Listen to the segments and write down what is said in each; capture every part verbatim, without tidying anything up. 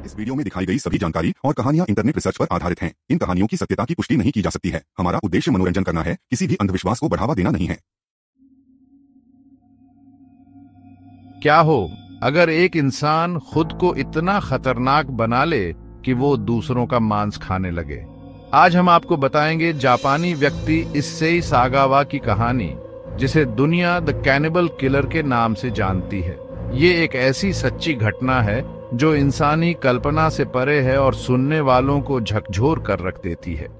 इस वीडियो में दिखाई गई सभी जानकारी और कहानियां इंटरनेट रिसर्च पर आधारित हैं। इन कहानियों की सत्यता की पुष्टि नहीं की जा सकती है। हमारा उद्देश्य मनोरंजन करना है, किसी भी अंधविश्वास को बढ़ावा देना नहीं है। क्या हो अगर एक इंसान खुद को इतना खतरनाक बना ले कि वो दूसरों का मांस खाने लगे। आज हम आपको बताएंगे जापानी व्यक्ति इसेई सागावा की कहानी, जिसे दुनिया द कैनिबल किलर के नाम से जानती है। ये एक ऐसी सच्ची घटना है जो इंसानी कल्पना से परे है और सुनने वालों को झकझोर कर रख देती है।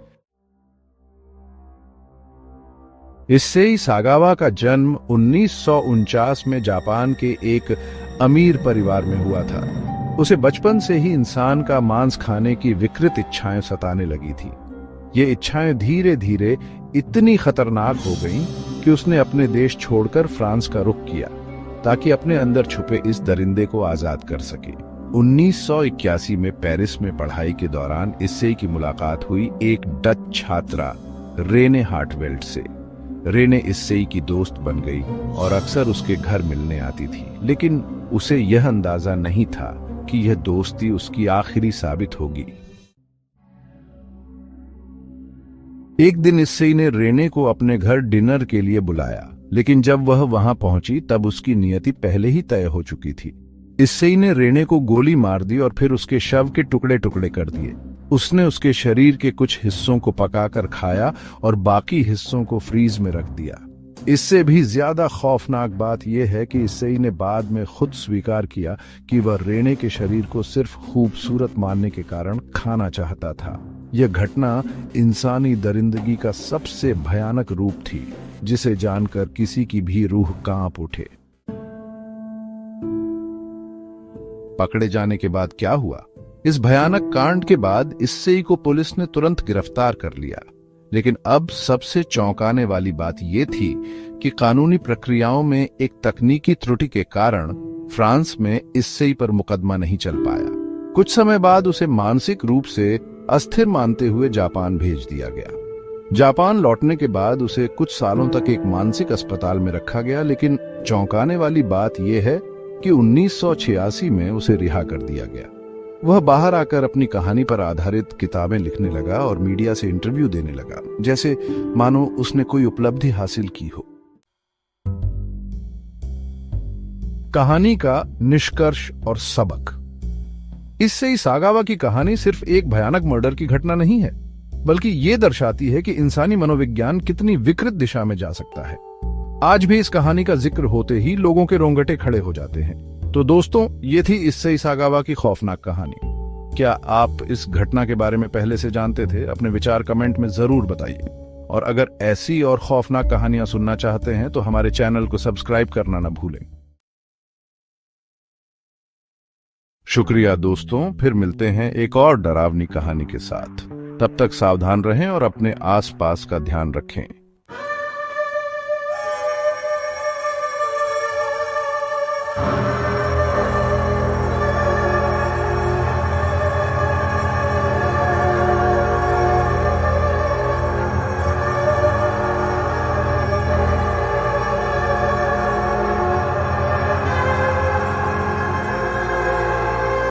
इसेई सागावा का जन्म उन्नीस सौ उनचास में जापान के एक अमीर परिवार में हुआ था। उसे बचपन से ही इंसान का मांस खाने की विकृत इच्छाएं सताने लगी थी। ये इच्छाएं धीरे धीरे इतनी खतरनाक हो गईं कि उसने अपने देश छोड़कर फ्रांस का रुख किया ताकि अपने अंदर छुपे इस दरिंदे को आजाद कर सके। उन्नीस सौ इक्यासी में पेरिस में पढ़ाई के दौरान इसेई की मुलाकात हुई एक डच छात्रा रेने हार्टवेल्ड से। रेने इसेई की दोस्त बन गई और अक्सर उसके घर मिलने आती थी, लेकिन उसे यह अंदाजा नहीं था कि यह दोस्ती उसकी आखिरी साबित होगी। एक दिन इसेई ने रेने को अपने घर डिनर के लिए बुलाया, लेकिन जब वह वहां पहुंची तब उसकी नियति पहले ही तय हो चुकी थी। इसेई ने रेने को गोली मार दी और फिर उसके शव के टुकड़े टुकड़े कर दिए। उसने उसके शरीर के कुछ हिस्सों को पकाकर खाया और बाकी हिस्सों को फ्रीज में रख दिया। इससे भी ज्यादा खौफनाक बात यह है कि इसेई ने बाद में खुद स्वीकार किया कि वह रेने के शरीर को सिर्फ खूबसूरत मानने के कारण खाना चाहता था। यह घटना इंसानी दरिंदगी का सबसे भयानक रूप थी, जिसे जानकर किसी की भी रूह कांप उठे। पकड़े जाने के बाद क्या हुआ? इस भयानक कांड के बाद इसेई को पुलिस ने तुरंत गिरफ्तार कर लिया, लेकिन अब सबसे चौंकाने वाली बात यह थी कि कानूनी प्रक्रियाओं में एक तकनीकी त्रुटि के कारण फ्रांस में इसेई पर मुकदमा नहीं चल पाया। कुछ समय बाद उसे मानसिक रूप से अस्थिर मानते हुए जापान भेज दिया गया। जापान लौटने के बाद उसे कुछ सालों तक एक मानसिक अस्पताल में रखा गया, लेकिन चौंकाने वाली बात यह है कि उन्नीस सौ छियासी में उसे रिहा कर दिया गया। वह बाहर आकर अपनी कहानी पर आधारित किताबें लिखने लगा और मीडिया से इंटरव्यू देने लगा, जैसे मानो उसने कोई उपलब्धि हासिल की हो। कहानी का निष्कर्ष और सबक। इसेई सागावा की कहानी सिर्फ एक भयानक मर्डर की घटना नहीं है, बल्कि ये दर्शाती है कि इंसानी मनोविज्ञान कितनी विकृत दिशा में जा सकता है। आज भी इस कहानी का जिक्र होते ही लोगों के रोंगटे खड़े हो जाते हैं। तो दोस्तों, ये थी इसेई सागावा की खौफनाक कहानी। क्या आप इस घटना के बारे में पहले से जानते थे? अपने विचार कमेंट में जरूर बताइए। और अगर ऐसी और खौफनाक कहानियां सुनना चाहते हैं तो हमारे चैनल को सब्सक्राइब करना न भूलें। शुक्रिया दोस्तों, फिर मिलते हैं एक और डरावनी कहानी के साथ। तब तक सावधान रहें और अपने आसपास का ध्यान रखें।